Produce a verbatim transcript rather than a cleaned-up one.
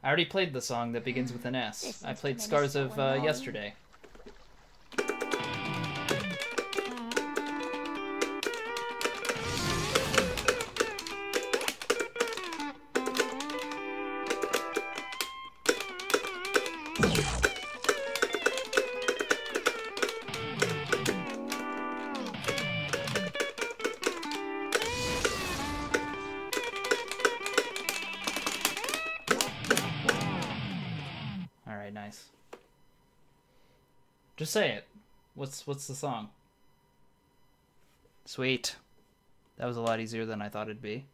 I already played the song that begins with an S. This I played instrument is Scars so of uh, annoying. yesterday. Alright, nice. Just say it. What's what's the song? Sweet. That was a lot easier than I thought it'd be.